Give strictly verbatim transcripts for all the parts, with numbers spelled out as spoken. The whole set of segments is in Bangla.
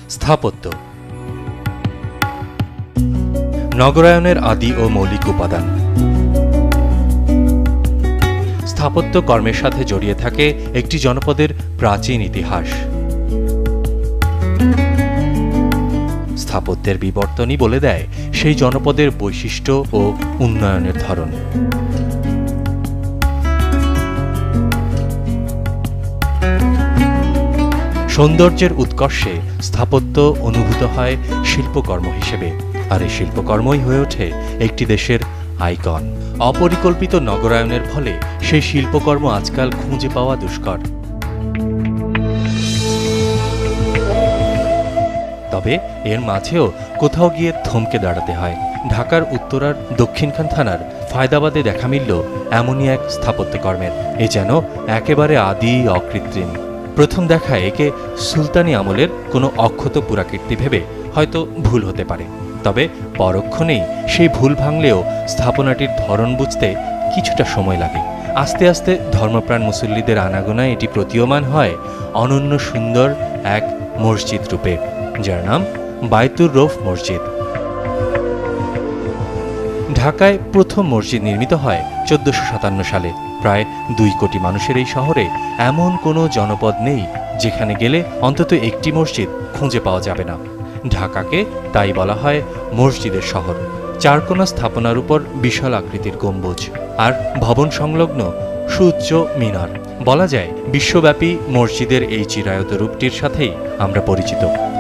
স্থাপত্য। নগরায়নের আদি ও মৌলিক উপাদান। স্থাপত্য কর্মের সাথে জড়িয়ে থাকে একটি জনপদের প্রাচীন ইতিহাস। স্থাপত্যের বিবর্তনই বলে দেয় সেই জনপদের বৈশিষ্ট্য ও উন্নয়নের ধরন। সৌন্দর্যের উৎকর্ষে স্থাপত্য অনুভূত হয় শিল্পকর্ম হিসেবে, আর এই শিল্পকর্মই হয়ে ওঠে একটি দেশের আইকন। অপরিকল্পিত নগরায়নের ফলে সেই শিল্পকর্ম আজকাল খুঁজে পাওয়া দুষ্কর। তবে এর মাঝেও কোথাও গিয়ে থমকে দাঁড়াতে হয়। ঢাকার উত্তরার দক্ষিণখান থানার ফায়দাবাদে দেখা মিলল এমনই এক স্থাপত্যকর্মের। এ যেন একেবারে আদি অকৃত্রিম। প্রথম দেখায় একে সুলতানি আমলের কোনো অক্ষত পুরাকীর্তি ভেবে হয়তো ভুল হতে পারে, তবে পরক্ষণেই সেই ভুল ভাঙলেও স্থাপনাটির ধরন বুঝতে কিছুটা সময় লাগে। আস্তে আস্তে ধর্মপ্রাণ মুসল্লিদের আনাগোনায় এটি প্রতীয়মান হয় অনন্য সুন্দর এক মসজিদ রূপে, যার নাম বায়তুর রৌফ মসজিদ। ঢাকায় প্রথম মসজিদ নির্মিত হয় চোদ্দশো সাতান্ন সালে। প্রায় দুই কোটি মানুষের এই শহরে এমন কোনো জনপদ নেই যেখানে গেলে অন্তত একটি মসজিদ খুঁজে পাওয়া যাবে না। ঢাকাকে তাই বলা হয় মসজিদের শহর। চারকোনা স্থাপনার উপর বিশাল আকৃতির গম্বুজ আর ভবন সংলগ্ন সুউচ্চ মিনার। বলা যায় বিশ্বব্যাপী মসজিদের এই চিরায়ত রূপটির সাথেই আমরা পরিচিত।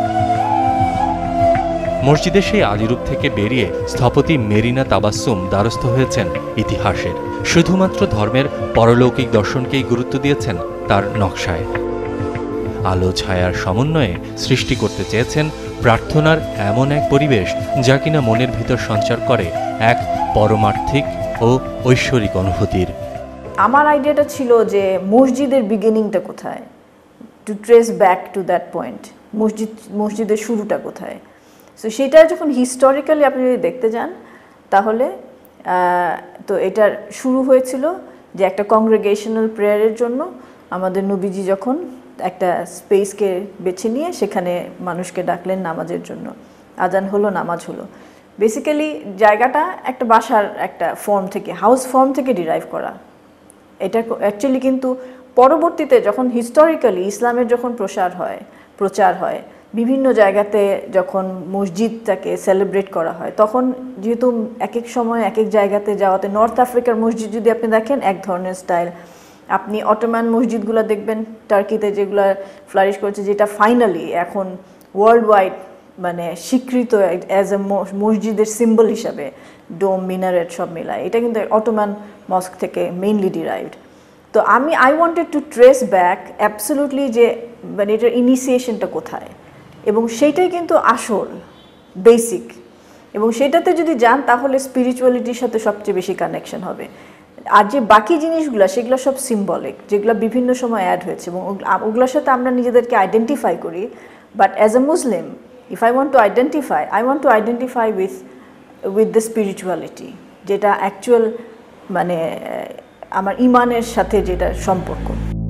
মসজিদের সেই আদিরূপ থেকে বেরিয়ে স্থপতি মেরিনা তাবাসসুম দ্বারস্থ হয়েছেন ইতিহাসের। শুধুমাত্র ধর্মের পরলৌকিক দর্শনকেই গুরুত্ব দিয়েছেন তার নকশায়। আলো ছায়ার সমন্বয়ে সৃষ্টি করতে চেয়েছেন প্রার্থনার এমন এক পরিবেশ যা কিনা মনের ভিতর সঞ্চার করে এক পরমার্থিক ও ঐশ্বরিক অনুভূতির। আমার আইডিয়াটা ছিল যে মসজিদের বিগিনিংটা কোথায়, to trace back to that point. মসজিদ মসজিদের শুরুটা কোথায়। সো সেটা যখন হিস্টোরিক্যালি আপনি যদি দেখতে যান তাহলে তো এটার শুরু হয়েছিল যে একটা কংগ্রেগেশনাল প্রেয়ারের জন্য আমাদের নবীজি যখন একটা স্পেসকে বেছে নিয়ে সেখানে মানুষকে ডাকলেন নামাজের জন্য। আজান হলো, নামাজ হলো। বেসিক্যালি জায়গাটা একটা বাসার একটা ফর্ম থেকে, হাউস ফর্ম থেকে ডিরাইভ করা। এটা অ্যাকচুয়ালি কিন্তু পরবর্তীতে যখন হিস্টোরিক্যালি ইসলামের যখন প্রসার হয় প্রচার হয় বিভিন্ন জায়গাতে যখন মসজিদটাকে সেলিব্রেট করা হয়, তখন যেহেতু এক এক সময় এক এক জায়গাতে যাওয়াতে, নর্থ আফ্রিকার মসজিদ যদি আপনি দেখেন এক ধরনের স্টাইল, আপনি অটোমান মসজিদগুলো দেখবেন টার্কিতে যেগুলো ফ্লারিশ করেছে, যেটা ফাইনালি এখন ওয়ার্ল্ড ওয়াইড মানে স্বীকৃত অ্যাজ এ মসজিদের সিম্বল হিসাবে, ডোম মিনারেট সব মিলায়, এটা কিন্তু অটোমান মস্ক থেকে মেইনলি ডিরাইভড। তো আমি I wanted to trace back absolutely যে মানে এটার ইনিশিয়েশনটা কোথায়, এবং সেইটাই কিন্তু আসল বেসিক, এবং সেটাতে যদি যান তাহলে স্পিরিচুয়ালিটির সাথে সবচেয়ে বেশি কানেকশন হবে। আর যে বাকি জিনিসগুলো সেগুলো সব সিম্বলিক, যেগুলো বিভিন্ন সময় অ্যাড হয়েছে এবং ওগুলোর সাথে আমরা নিজেদেরকে আইডেন্টিফাই করি। But as a Muslim, if I want to identify I want to identify with with the spirituality, যেটা অ্যাকচুয়াল মানে আমার ইমানের সাথে যেটা সম্পর্ক।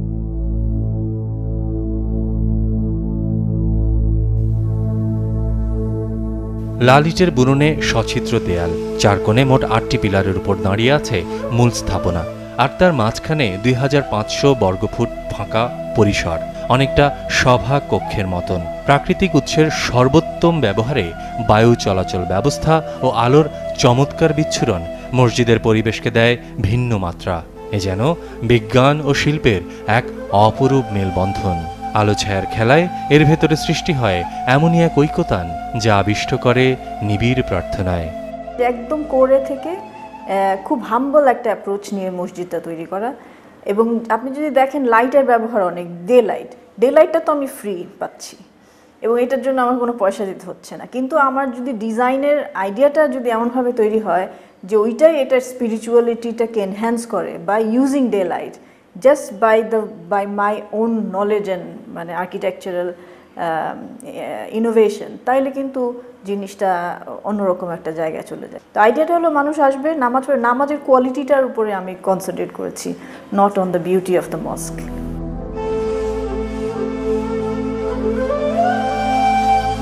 লাল ইটের বুননে সচিত্র দেয়াল, চার কোণে মোট আটটি পিলারের উপর দাঁড়িয়ে আছে মূল স্থাপনা, আর তার মাঝখানে দুই হাজার পাঁচশো বর্গফুট ফাঁকা পরিসর, অনেকটা সভা কক্ষের মতন। প্রাকৃতিক উৎসের সর্বোত্তম ব্যবহারে বায়ু চলাচল ব্যবস্থা ও আলোর চমৎকার বিচ্ছুরণ মসজিদের পরিবেশকে দেয় ভিন্ন মাত্রা। এ যেন বিজ্ঞান ও শিল্পের এক অপরূপ মেলবন্ধন। আলো ছায়ার খেলায় এর ভেতরে সৃষ্টি হয় এমনই এক ঐকতান যা আবিষ্ট করে নিবিড় প্রার্থনায়। একদম কোরে থেকে খুব হাম্বল একটা অ্যাপ্রোচ নিয়ে মসজিদটা তৈরি করা। এবং আপনি যদি দেখেন লাইটের ব্যবহার অনেক, ডে লাইট ডে লাইটটা তো আমি ফ্রি পাচ্ছি এবং এটার জন্য আমার কোনো পয়সা দিতে হচ্ছে না, কিন্তু আমার যদি ডিজাইনের আইডিয়াটা যদি এমনভাবে তৈরি হয় যে ওইটাই এটার স্পিরিচুয়ালিটিটাকে এনহ্যান্স করে by using daylight, just by the by my own knowledge and মানে আর্কিটেকচারাল ইনোভেশন, তাইলে কিন্তু জিনিসটা অন্যরকম একটা জায়গায় চলে যায়। তো আইডিয়াটা হলো মানুষ আসবে নামাজ পড়ে, নামাজের কোয়ালিটিটার উপরে আমি কনসেন্ট্রেট করেছি, not on the beauty of the mosque.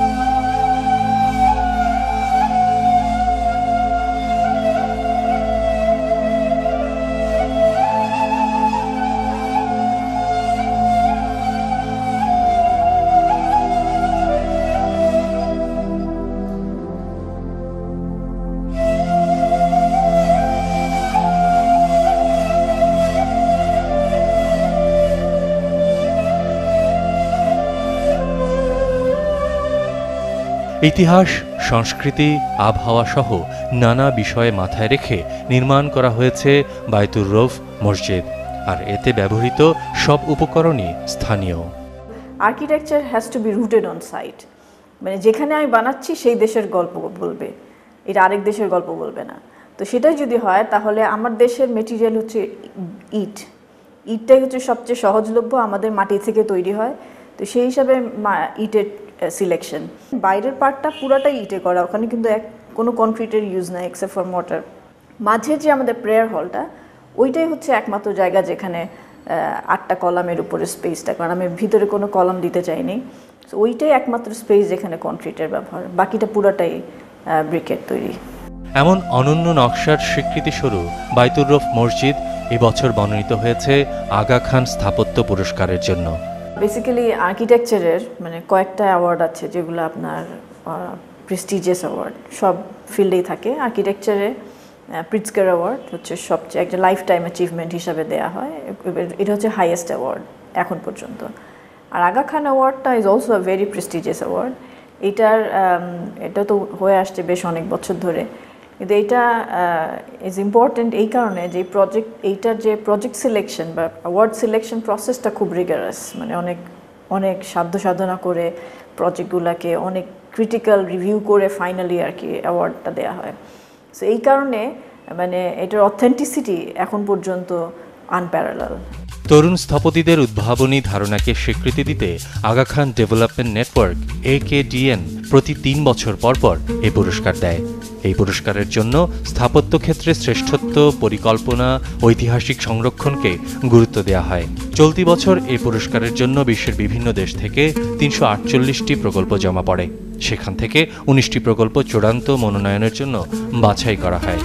ইতিহাস, সংস্কৃতি, আবহাওয়া সহ নানা বিষয়ে মাথায় রেখে নির্মাণ করা হয়েছে বায়তুর রৌফ মসজিদ, আর এতে ব্যবহৃত সব উপকরণই স্থানীয়। Architecture has to be rooted on site, মানে যেখানে আমি বানাচ্ছি সেই দেশের গল্প বলবে, এটা আরেক দেশের গল্প বলবে না। তো সেটাই যদি হয় তাহলে আমার দেশের মেটেরিয়াল হচ্ছে ইট, ইটটাই হচ্ছে সবচেয়ে সহজলভ্য, আমাদের মাটি থেকে তৈরি হয়। তো সেই হিসাবে ইটের সিলেকশন, বাইরের পার্টটা পুরাটাই ইটে করা, ওখানে কিন্তু এক কোনো কনক্রিটের ইউজ নাই এক্সেপ্ট ফর মোটর। মাঝে যে আমাদের প্রেয়ার হলটা, ওইটাই হচ্ছে একমাত্র জায়গা যেখানে আটটা কলামের উপরে স্পেসটা, কারণ আমি ভিতরে কোনো কলাম দিতে চাইনি। তো ওইটাই একমাত্র স্পেস যেখানে কনক্রিটের ব্যবহার, বাকিটা পুরাটাই ব্রিকের তৈরি। এমন অনন্য নকশার স্বীকৃতিস্বরূপ বায়তুর রৌফ মসজিদ এবছর মনোনীত হয়েছে আগা খান স্থাপত্য পুরস্কারের জন্য। বেসিক্যালি আর্কিটেকচারের মানে কয়েকটা অ্যাওয়ার্ড আছে যেগুলো আপনার প্রেস্টিজিয়াস অ্যাওয়ার্ড, সব ফিল্ডেই থাকে। আর্কিটেকচারে প্রিটজকার অ্যাওয়ার্ড হচ্ছে সবচেয়ে একটা লাইফ টাইম অ্যাচিভমেন্ট হিসাবে দেওয়া হয়, এটা হচ্ছে হাইয়েস্ট অ্যাওয়ার্ড এখন পর্যন্ত। আর আগা খান অ্যাওয়ার্ডটা is also a very prestigious award. এটার এটা তো হয়ে আসছে বেশ অনেক বছর ধরে, কিন্তু এইটা ইজ ইম্পর্টেন্ট এই কারণে যে প্রজেক্ট এইটার যে প্রজেক্ট সিলেকশন বা অ্যাওয়ার্ড সিলেকশন প্রসেসটা খুব রিগারাস, মানে অনেক অনেক সাধ্য সাধনা করে প্রজেক্টগুলোকে অনেক ক্রিটিক্যাল রিভিউ করে ফাইনালি আর কি অ্যাওয়ার্ডটা দেওয়া হয়। সো এই কারণে মানে এটার অথেন্টিসিটি এখন পর্যন্ত আনপ্যারালাল। তরুণ স্থপতিদের উদ্ভাবনী ধারণাকে স্বীকৃতি দিতে Aga Khan development network A K D N প্রতি তিন বছর পর পর এই পুরস্কার দেয়। এই পুরস্কারের জন্য স্থাপত্য ক্ষেত্রে শ্রেষ্ঠত্ব, পরিকল্পনা, ঐতিহাসিক সংরক্ষণকে গুরুত্ব দেওয়া হয়। চলতি বছর এই পুরস্কারের জন্য বিশ্বের বিভিন্ন দেশ থেকে তিনশো আটচল্লিশটি প্রকল্প জমা পড়ে। সেখান থেকে উনিশটি প্রকল্প চূড়ান্ত মনোনয়নের জন্য বাছাই করা হয়।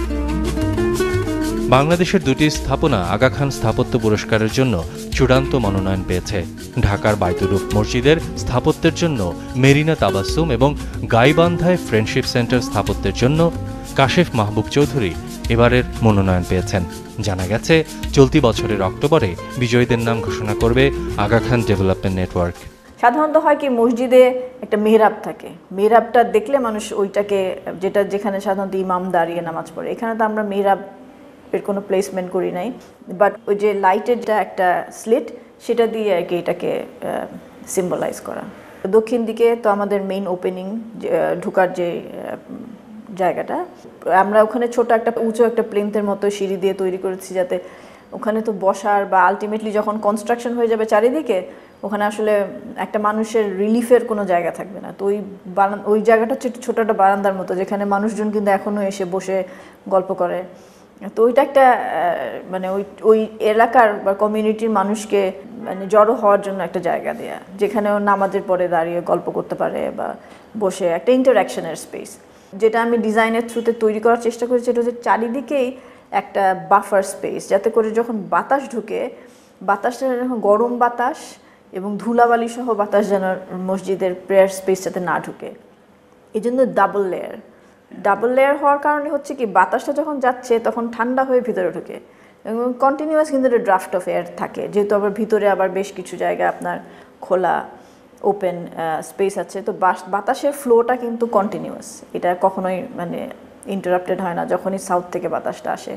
বাংলাদেশের দুটি স্থাপনা আগা খান স্থাপত্য পুরস্কারের জন্য চূড়ান্ত মনোনয়ন পেয়েছে। ঢাকার বায়তুর রৌফ মসজিদের স্থাপত্যের জন্য মেরিনা তাবাসসুম এবং গাইবান্ধায় ফ্রেন্ডশিপ সেন্টার স্থাপত্যের জন্য কাশেফ মাহবুব চৌধুরী এবারের মনোনয়ন পেয়েছেন। জানা গেছে চলতি বছরের অক্টোবরে বিজয়ীদের নাম ঘোষণা করবে আগা খান ডেভেলপমেন্ট নেটওয়ার্ক। সাধারণত হয় কি, মসজিদে একটা মেহরাব থাকে, মেহরাবটা দেখলে মানুষ ওইটাকে, যেটা যেখানে সাধারণত ইমাম দাঁড়িয়ে নামাজ পড়ে, এখানে তো আমরা মেহরাব এর কোনো প্লেসমেন্ট করি নাই, বাট ওই যে লাইটের যে একটা স্লিট সেটা দিয়ে আর কি এটাকে সিম্বলাইজ করা। দক্ষিণ দিকে তো আমাদের মেইন ওপেনিং ঢোকার যে জায়গাটা, আমরা ওখানে ছোট একটা উঁচু একটা প্লেন্থের মতো সিঁড়ি দিয়ে তৈরি করেছি, যাতে ওখানে তো বসার বা আলটিমেটলি যখন কনস্ট্রাকশন হয়ে যাবে চারিদিকে, ওখানে আসলে একটা মানুষের রিলিফের কোনো জায়গা থাকবে না। তো ওই বারান ওই জায়গাটা হচ্ছে ছোট একটা বারান্দার মতো, যেখানে মানুষজন কিন্তু এখনও এসে বসে গল্প করে। তো ওইটা একটা মানে ওই ওই এলাকার বা কমিউনিটির মানুষকে মানে জড়ো হওয়ার জন্য একটা জায়গা দেয়া, যেখানে নামাজের পরে দাঁড়িয়ে গল্প করতে পারে বা বসে একটা ইন্টারাকশনের স্পেস। যেটা আমি ডিজাইনের থ্রুতে তৈরি করার চেষ্টা করেছি, সেটা হচ্ছে চারিদিকেই একটা বাফার স্পেস, যাতে করে যখন বাতাস ঢুকে, বাতাসটা যখন গরম বাতাস এবং ধুলাবালি সহ বাতাস যেন মসজিদের প্রেয়ার স্পেস যাতে না ঢুকে, এই জন্য ডাবল লেয়ার ডাবল লেয়ার হওয়ার কারণে হচ্ছে কি, বাতাসটা যখন যাচ্ছে তখন ঠান্ডা হয়ে ভিতরে ঢুকে এবং কন্টিনিউয়াস কিন্তু একটা ড্রাফট অফ এয়ার থাকে, যেহেতু আবার ভিতরে আবার বেশ কিছু জায়গা আপনার খোলা ওপেন স্পেস আছে। তো বাতাসের ফ্লোটা কিন্তু কন্টিনিউয়াস, এটা কখনোই মানে ইন্টারাপ্টেড হয় না। যখনই সাউথ থেকে বাতাসটা আসে,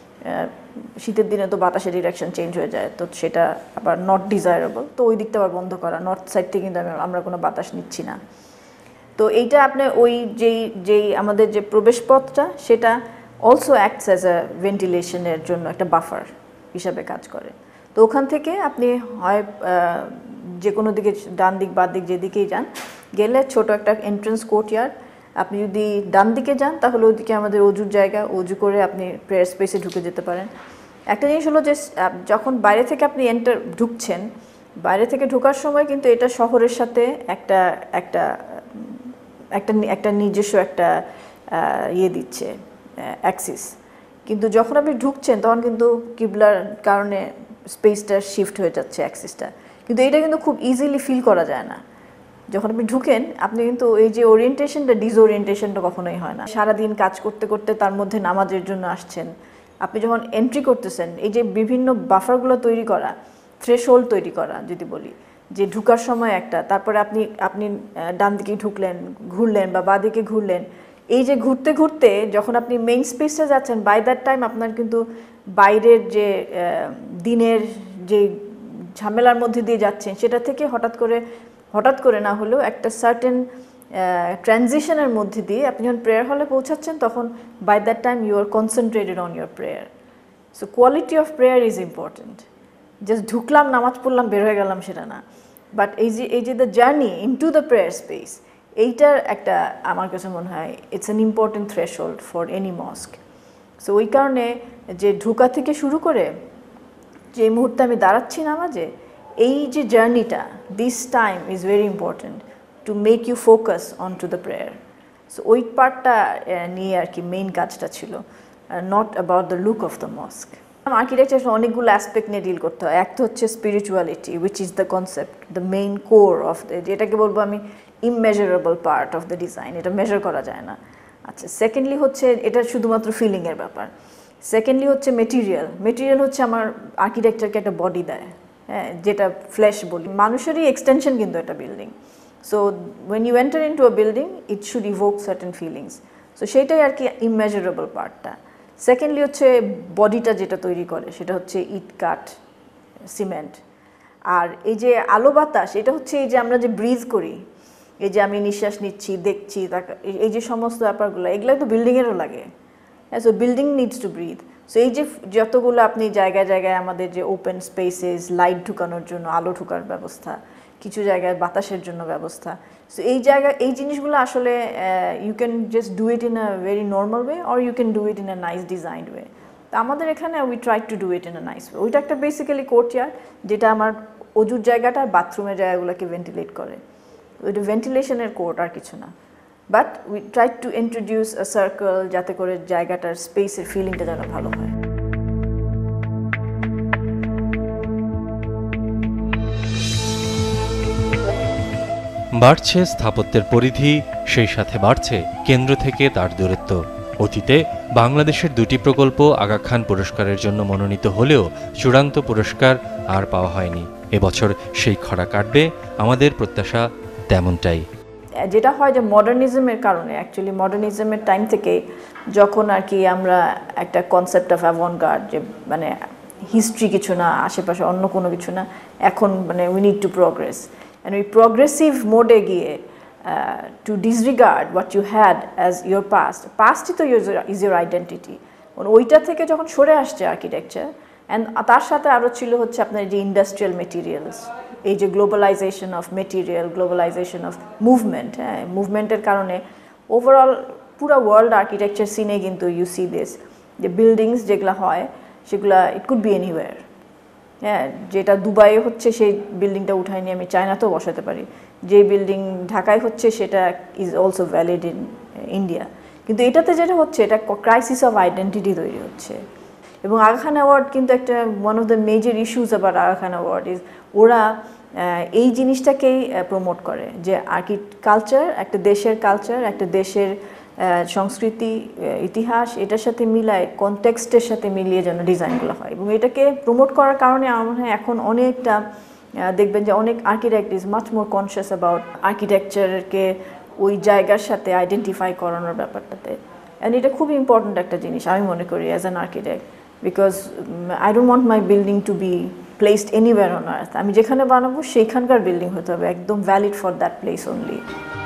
শীতের দিনে তো বাতাসের ডিরেকশন চেঞ্জ হয়ে যায়, তো সেটা আবার নট ডিজায়ারেবল, তো ওই দিকটা আবার বন্ধ করা, নর্থ সাইড থেকে কিন্তু আমরা কোনো বাতাস নিচ্ছি না। তো এইটা আপনি ওই যেই যেই আমাদের যে প্রবেশপথটা, সেটা অলসো অ্যাক্টস অ্যাজ আ ভেন্টিলেশনের জন্য একটা বাফার হিসাবে কাজ করে। তো ওখান থেকে আপনি হয় যে কোনো দিকে, ডান দিক বাঁ দিক যেদিকেই যান, গেলে ছোট একটা এন্ট্রেন্স কোর্টইয়ার্ড। আপনি যদি ডান দিকে যান তাহলে ওদিকে আমাদের অজুর জায়গা, অজু করে আপনি প্রেয়ার স্পেসে ঢুকে যেতে পারেন। একটা জিনিস হলো যে যখন বাইরে থেকে আপনি এন্টার ঢুকছেন, বাইরে থেকে ঢোকার সময় কিন্তু এটা শহরের সাথে একটা একটা একটা একটা নিজস্ব একটা ইয়ে দিচ্ছে, অ্যাক্সিস। কিন্তু যখন আপনি ঢুকছেন তখন কিন্তু কিবলার কারণে স্পেসটা শিফট হয়ে যাচ্ছে, অ্যাক্সিসটা। কিন্তু এটা কিন্তু খুব ইজিলি ফিল করা যায় না। যখন আপনি ঢুকেন, আপনি কিন্তু এই যে ওরিয়েন্টেশনটা, ডিসওরিয়েন্টেশনটা কখনোই হয় না। সারাদিন কাজ করতে করতে তার মধ্যে নামাজের জন্য আসছেন, আপনি যখন এন্ট্রি করতেছেন, এই যে বিভিন্ন বাফারগুলো তৈরি করা, থ্রেশহোল্ড তৈরি করা যদি বলি, যে ঢুকার সময় একটা, তারপরে আপনি আপনি ডান দিকে ঢুকলেন, ঘুরলেন বা বাঁ দিকে ঘুরলেন, এই যে ঘুরতে ঘুরতে যখন আপনি মেইন স্পেসে যাচ্ছেন, বাই দ্যাট টাইম আপনার কিন্তু বাইরের যে দিনের যে ঝামেলার মধ্যে দিয়ে যাচ্ছেন সেটা থেকে হঠাৎ করে হঠাৎ করে না হলেও একটা সার্টেন ট্রানজিশনের মধ্যে দিয়ে আপনি যখন প্রেয়ার হলে পৌঁছাচ্ছেন, তখন by that time you are concentrated on your prayer. So quality of prayer is important. Just ঢুকলাম, নামাজ পড়লাম, বের হয়ে গেলাম সেটা না, বাট এই যে এই যে the journey into the prayer space, এইটার একটা আমার কাছে মনে হয় it's an important threshold for any mosque. So ওই কারণে যে ঢোকা থেকে শুরু করে যে মুহূর্তে আমি দাঁড়াচ্ছি নামাজে, এই যে জার্নিটা, this time is very important to make you focus on to the prayer. So ওই পার্টটা নিয়ে আর কি মেইন কাজটা ছিল, not about the look of the mosque. Architecture অনেকগুলো অ্যাসপেক্ট নিয়ে ডিল করতে হয়। একটা হচ্ছে spirituality, which is the concept, the main core of the, যেটাকে বলবো আমি immeasurable part of the design, এটা মেজার করা যায় না। আচ্ছা, সেকেন্ডলি হচ্ছে এটা শুধুমাত্র ফিলিংয়ের ব্যাপার। সেকেন্ডলি হচ্ছে মেটেরিয়াল। মেটেরিয়াল হচ্ছে আমার আর্কিটেকচারকে একটা বডি দেয়, হ্যাঁ, যেটা ফ্ল্যাশ বলি, মানুষেরই এক্সটেনশন কিন্তু একটা building. So when you enter into a building it should evoke certain feelings. So সেইটাই আর কি ইমমেজারেবল পার্টটা। সেকেন্ডলি হচ্ছে বডিটা যেটা তৈরি করে, সেটা হচ্ছে ইট, কাঠ, সিমেন্ট। আর এই যে আলো বাতাস, এটা হচ্ছে এই যে আমরা যে ব্রিজ করি, এই যে আমি নিঃশ্বাস নিচ্ছি, দেখছি, এই যে সমস্ত ব্যাপারগুলো, এগুলো তো বিল্ডিংয়েরও লাগে। হ্যাঁ, so building needs to breathe. So এই যে যতগুলো আপনি জায়গায় জায়গায় আমাদের যে ওপেন স্পেসেস, লাইট ঢুকানোর জন্য আলো ঢুকার ব্যবস্থা, কিছু জায়গায় বাতাসের জন্য ব্যবস্থা, সো এই জায়গা এই জিনিসগুলো আসলে you can just do it in a very normal way or you can do it in a nice designed way. তো আমাদের এখানে we try to do it in a nice way. ওইটা একটা বেসিক্যালি কোর্টইয়ার্ড, যেটা আমার অজুর জায়গাটা, বাথরুমের জায়গাগুলোকে ভেন্টিলেট করে। ওইটা ভেন্টিলেশনের কোর্ট, আর কিছু না। But we try to introduce a circle, যাতে করে জায়গাটার স্পেসের ফিলিংটা যেন ভালো হয়। বাড়ছে স্থাপত্যের পরিধি, সেই সাথে বাড়ছে কেন্দ্র থেকে তার দূরত্ব। অতীতে বাংলাদেশের দুটি প্রকল্প আগা খান পুরস্কারের জন্য মনোনীত হলেও চূড়ান্ত পুরস্কার আর পাওয়া হয়নি। এবছর সেই খরা কাটবে, আমাদের প্রত্যাশা তেমনটাই। যেটা হয় যে মডার্নিজমের কারণে, অ্যাকচুয়ালি মডার্নিজমের টাইম থেকে যখন আর কি আমরা একটা কনসেপ্ট অফ অ্যাভানগার্ড, যে মানে হিস্ট্রি কিছু না, আশেপাশে অন্য কোনো কিছু না, এখন মানে we need to progress, and ওই প্রোগ্রেসিভ মোডে গিয়ে to disregard what you had as your past, পাস্টই তো ইজ ইউর আইডেন্টিটি, ওইটা থেকে যখন সরে আসছে আর্কিটেকচার, অ্যান্ড তার সাথে আরও ছিল হচ্ছে আপনার যে ইন্ডাস্ট্রিয়াল মেটেরিয়ালস, এই যে globalization of material, globalization of movement, হ্যাঁ, মুভমেন্টের কারণে ওভারঅল পুরো ওয়ার্ল্ড আর্কিটেকচার সিনে কিন্তু ইউ সি দিস, যে বিল্ডিংস যেগুলো হয় সেগুলা ইট কুড বি এনিওয়্যার, হ্যাঁ, যেটা দুবাইয়ে হচ্ছে সেই বিল্ডিংটা উঠাই নিয়ে আমি চায়নাতেও বসাতে পারি, যে বিল্ডিং ঢাকায় হচ্ছে সেটা is also valid in India. কিন্তু এটাতে যেটা হচ্ছে, এটা ক্রাইসিস অফ আইডেন্টিটি তৈরি হচ্ছে। এবং আগা খান অ্যাওয়ার্ড কিন্তু একটা one of the major issues about Aga Khan award is ওরা এই জিনিসটাকেই প্রমোট করে, যে আর্কি কালচার, একটা দেশের কালচার, একটা দেশের সংস্কৃতি, ইতিহাস, এটার সাথে মিলায়, কনটেক্সটের সাথে মিলিয়ে যেন ডিজাইনগুলো হয়। এবং এটাকে প্রমোট করার কারণে আমার মনে হয় এখন অনেকটা দেখবেন যে অনেক architect is much more conscious about আর্কিটেকচারকে ওই জায়গার সাথে আইডেন্টিফাই করানোর ব্যাপারটাতে। অ্যান্ড এটা খুব ইম্পর্ট্যান্ট একটা জিনিস আমি মনে করি as an architect, because I don't want my building to be placed anywhere on earth. আমি যেখানে বানাবো সেইখানকার বিল্ডিং হতে হবে, একদম valid for that place only.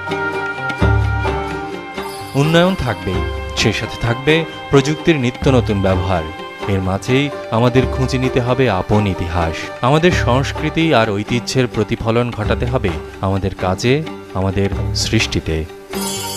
উন্নয়ন থাকবেই, সেই সাথে থাকবে প্রযুক্তির নিত্য নতুন ব্যবহার। এর মাঝেই আমাদের খুঁজে নিতে হবে আপন ইতিহাস, আমাদের সংস্কৃতি আর ঐতিহ্যের প্রতিফলন ঘটাতে হবে আমাদের কাজে, আমাদের সৃষ্টিতে।